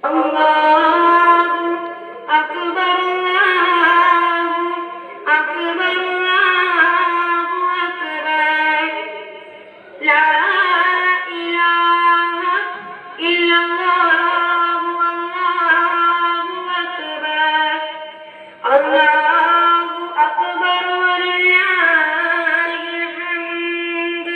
Allahu Akbar, Allahu Akbar, Allahu Akbar. La ilaha illallah, Allahu Akbar. Allahu Akbar walillahil hamd.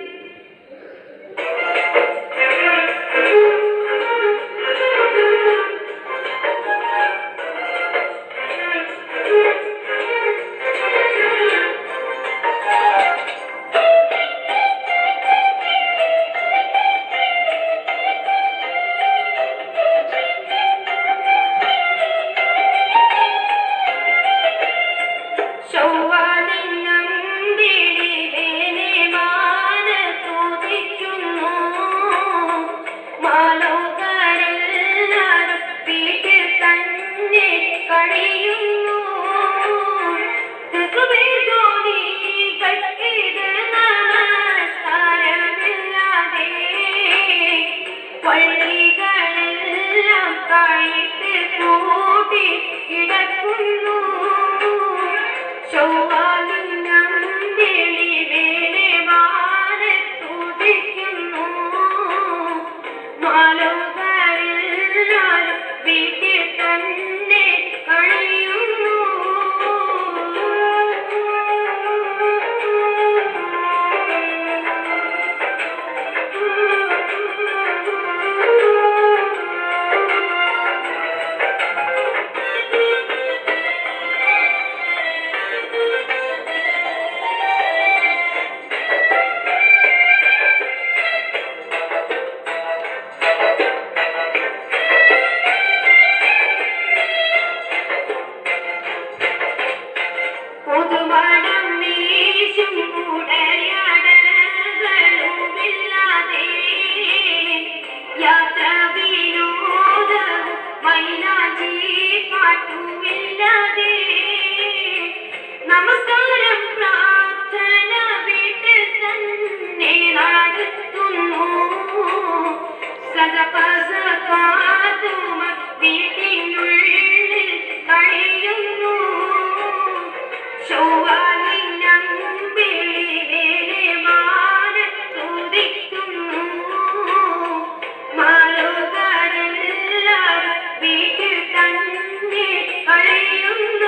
നമസ്കാരം പ്രാർത്ഥന വീട്ടിൽ തന്നെ നടത്തുന്നു. സദഖ സകാത്തുമ വീട്ടിനുള്ളിൽ കഴിയുന്നു. ചൊവ്വാലിനമ്പിളിലെ വാനത്തുദിക്കുന്നു. മാലോകരെല്ലാരും വീട്ടിൽ തന്നെ കഴിയുന്നു.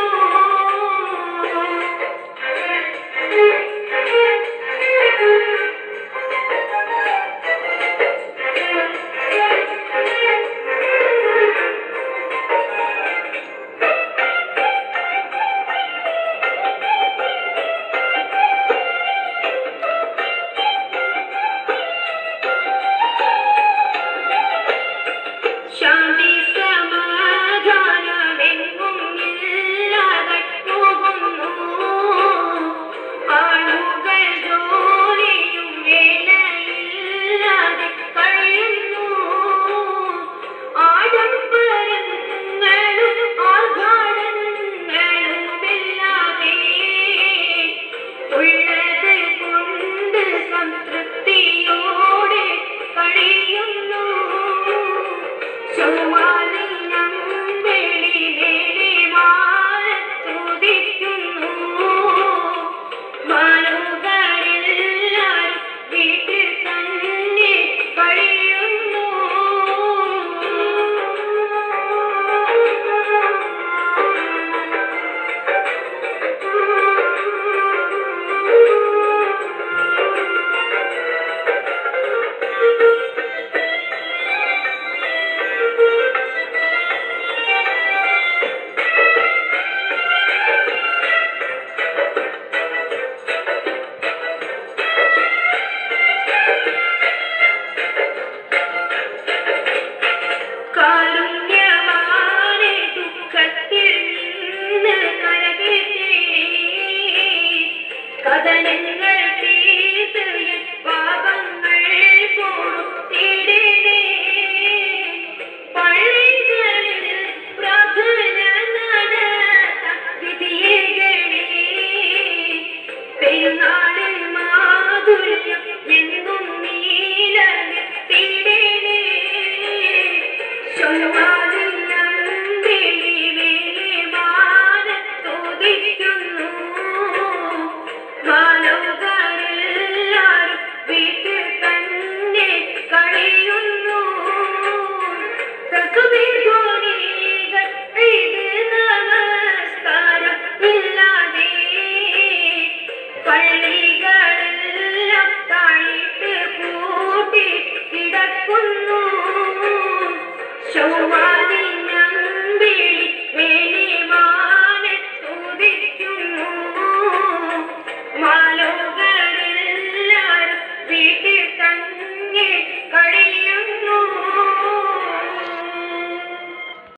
ശാന്തി സമാധാനമെങ്ങും ഇല്ലാതെ പോകുന്നു. ആളുകൾ ജോലിയും വേലയില്ലാതെ കഴിയുന്നു. ആഡംബരങ്ങളും ആഘാതങ്ങളുമില്ലാതെ ഉള്ളത് കൊണ്ട് സംതൃപ്തിയോടെ കഴിയുന്നു. ചൊവ്വാലിനമ്പിളിലെ വാനത്തുദിക്കുന്നു. മാലോകരെല്ലാരും വീട്ടിൽ തന്നെ കഴിയുന്നു. ചൊവ്വാലിന്നമ്പിളി വെളിവാനത്തുദിക്കുന്നു. ബാലകരെല്ലാരും വീട്ടിൽ തന്നെ കഴിയുന്നു. തക്ബീർ ധ്വനികൾ ഈദ് നമസ്കാരം ഇല്ലാതെ പള്ളികൾ